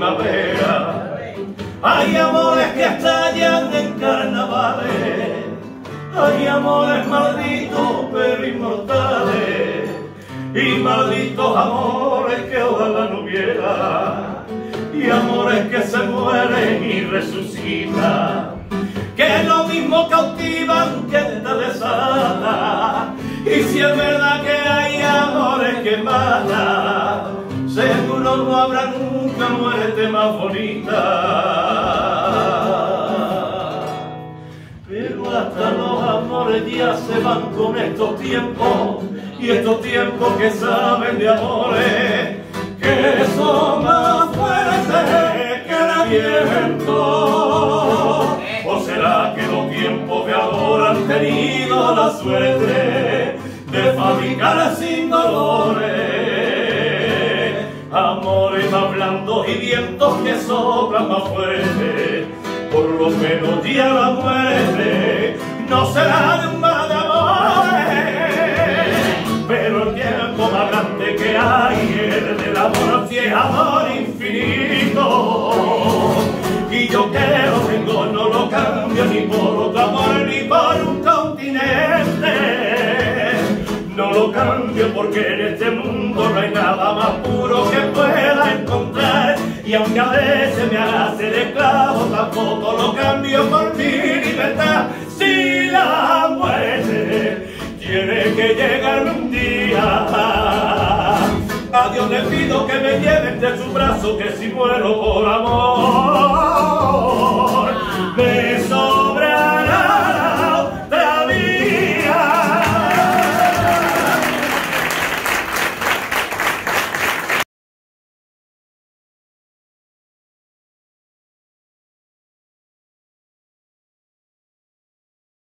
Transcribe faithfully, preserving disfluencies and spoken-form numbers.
primavera. Hay amores que estallan en carnavales, hay amores malditos pero inmortales, y malditos amores que ojalá no hubiera, y amores que se mueren y resucitan, que lo mismo cautivan que te desatan. Y si es verdad que hay amores que matan, seguro no habrá nunca muerte más bonita. Pero hasta los amores ya se van con estos tiempos, y estos tiempos que saben de amores que son más fuertes que el viento. ¿O será que los tiempos de ahora han tenido la suerte de fabricar sin dolores amores más blandos y vientos que soplan más fuerte? Por lo menos ya la muerte no será de un mar de amores, pero el tiempo más grande que hay es del amor, si es amor infinito. Y yo que lo tengo no lo cambio ni por otro amor ni por un continente. No lo cambio porque en este mundo no hay nada más puro que pueda encontrar. Y aunque a veces me haga ser esclavo, tampoco lo cambio por mi libertad. Si la muerte tiene que llegarme un día, a Dios le pido que me lleven de su brazo, que si muero por amor